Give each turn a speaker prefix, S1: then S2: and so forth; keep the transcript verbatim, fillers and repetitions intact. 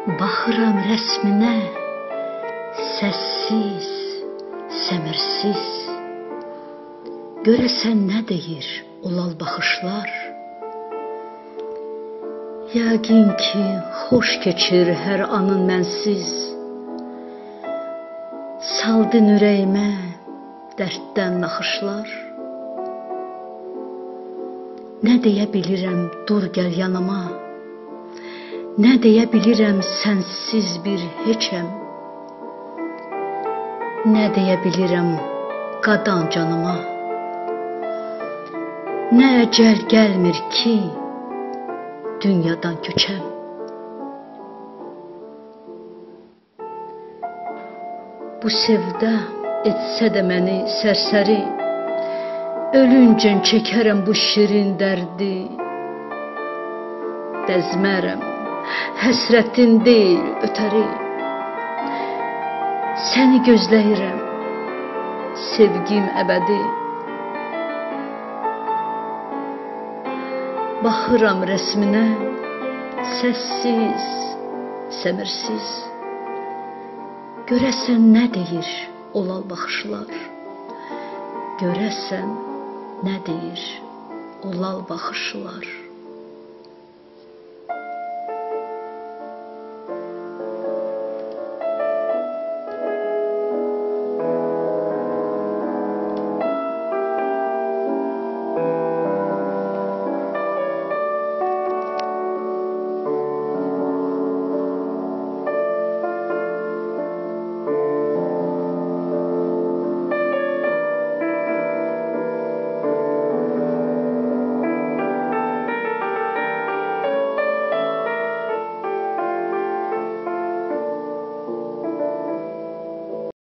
S1: Baxıram rəsminə, səssiz, səmirsiz. Görəsən nə deyir o lal baxışlar? Yəqin ki, xoş keçir hər anın mənsiz. Saldın ürəyimə dərddən naxışlar. Nə deyə bilirəm, dur gəl yanıma. Nə deyə bilirəm, sənsiz bir heçəm. Nə deyə bilirəm, qadan canıma. Nə əcəl gəlmir ki, dünyadan köçəm. Bu sevdə etsə də məni sərsəri, ölüncən çəkərəm bu şirin dərdi. Dəzmərəm, həsrətin deyil ötəri. Səni gözləyirəm, sevgim əbədi. Baxıram rəsminə, səssiz, səmirsiz. Görəsən nə deyir o lal baxışlar? Görəsən nə deyir o lal baxışlar?